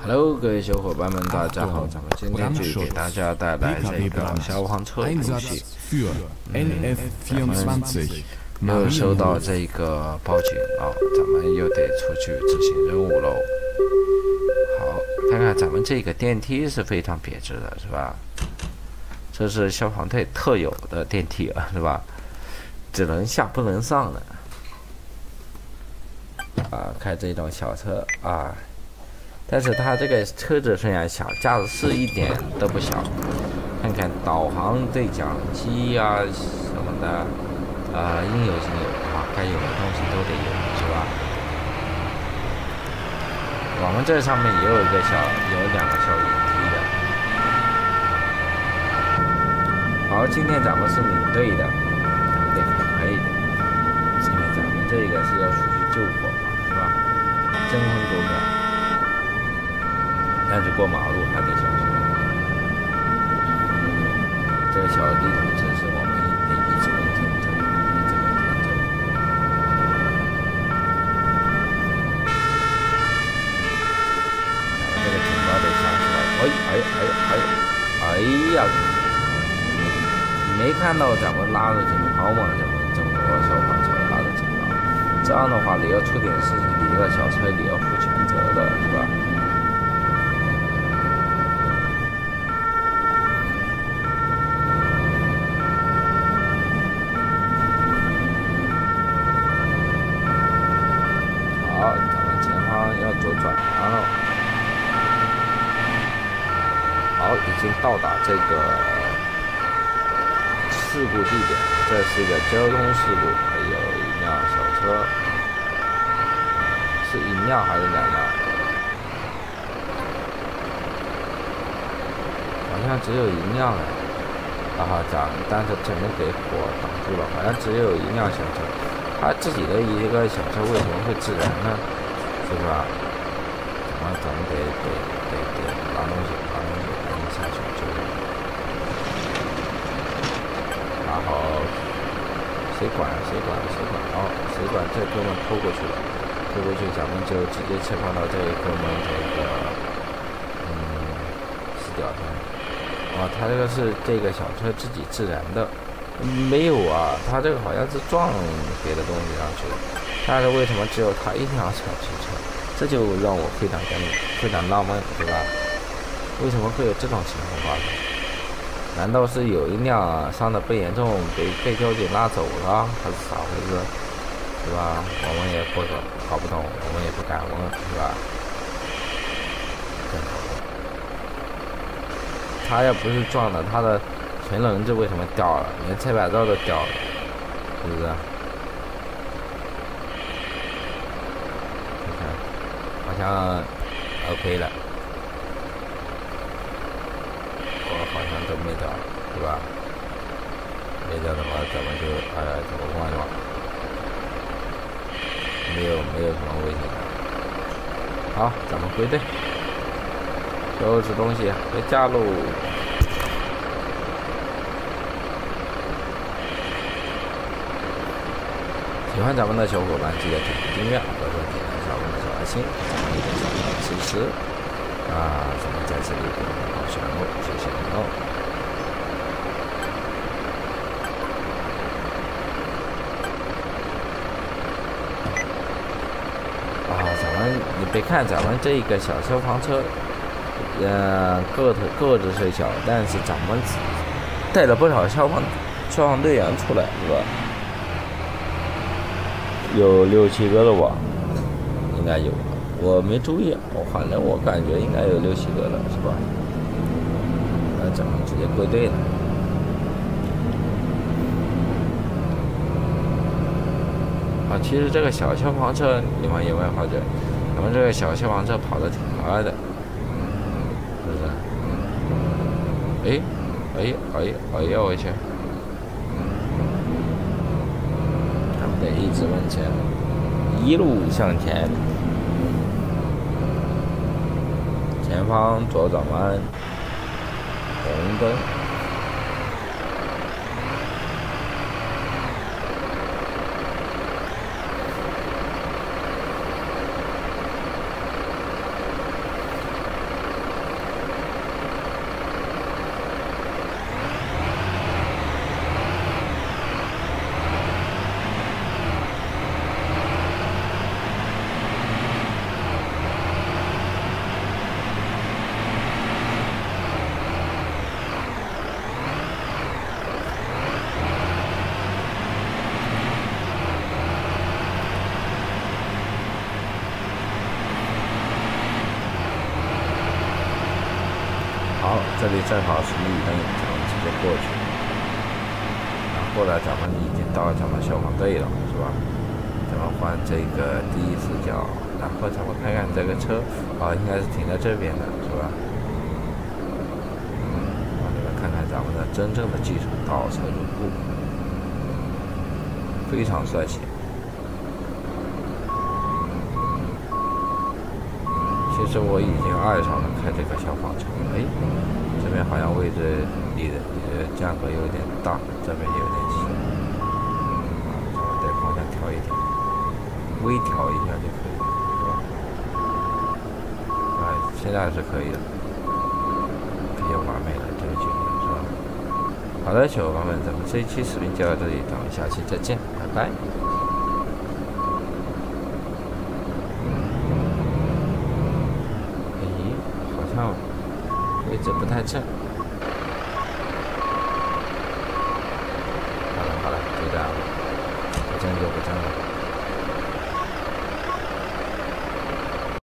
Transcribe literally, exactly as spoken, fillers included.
Hello， 各位小伙伴们，大家好！咱们今天继续给大家带来这个消防车游戏。嗯，咱们又收到这个报警啊，咱们又得出去执行任务喽。好，看看咱们这个电梯是非常别致的，是吧？这是消防队特有的电梯啊，是吧？只能下不能上的。啊，开这种小车啊。但是它这个车子虽然小，架子是一点都不小。看看导航对讲机呀、啊、什么的，啊、呃，应有尽有啊，该有的东西都得有，是吧？我们这上面也有一个小，有两个小引梯的。好，今天咱们是领队的，咱们得很可以的，因为咱们这个是要出去救火嘛，是吧？争分夺秒。但是过马路还得小心。这个小地图城市我们得一直往前走，一直往前走。咱们这个警报得响起来。哎哎哎哎哎呀！你没看到咱们拉着警报吗？咱们中国消防车拉着警报，这样的话你要出点事情，你这个小车你要负全责的，是吧？左转，然后好，已经到达这个事故地点。这是一个交通事故，还有一辆小车，是一辆还是两辆？好像只有一辆哎，啊，咱但是整个给火挡住了，好像只有一辆小车。他自己的一个小车为什么会致燃呢？是吧？然后咱们得得得得拿东西，拿东西，赶紧下去救人。然后谁管谁管谁管？哦，谁管这哥们拖过去了，拖过去咱们就直接切换到这一哥们这个嗯死掉他。啊，他这个是这个小车自己自燃的，没有啊，他这个好像是撞别的东西上去的。但是为什么只有他一辆小汽车？这就让我非常跟非常纳闷，对吧？为什么会有这种情况发生？难道是有一辆伤得不严重，被被交警拉走了，还是咋回事？对吧？我们也不搞不懂，我们也不敢问，是吧？真搞不懂。他要不是撞的，他的前轮子为什么掉了？连车牌照都掉了，是不是？好像 OK 了，我好像都没掉，是吧？没掉的话，咱们就哎怎么换吧？没有没有什么危险的。好，咱们归队，收拾东西回家喽。喜欢咱们的小伙伴记得点订阅，或者点一下我们的小爱心，咱们一点小小的支持啊！咱们在这里给你们好选哦，谢谢你哦。啊，咱们你别看咱们这个小消防车，呃，个头个子虽小，但是咱们带了不少消防消防队员出来，是吧？有六七个了吧，应该有，我没注意，我反正我感觉应该有六七个了，是吧？那咱们直接归队了。啊，其实这个小消防车，你们有没有发觉，咱们这个小消防车跑得挺快的，是不是？哎，哎哎哎呀，我去！得一直往前，一路向前。前方左转弯，红灯。 好，这里正好是绿灯，咱们直接过去。然后过来，咱们已经到咱们消防队了，是吧？咱们换这个第一视角，然后咱们看看这个车，啊，应该是停在这边的，是吧？嗯，让你们看看咱们的真正的技术，倒车入库，非常帅气。其实我已经爱上了开这个消防车。哎，这边好像位置离的呃价格有点大，这边有点小，啊，咱们得方向调一点，微调一下就可以了，是吧？啊，现在是可以的，比较完美了，这个距离是吧？好的，小伙伴们，咱们这一期视频就到这里，咱们下期再见，拜拜。位置不太正。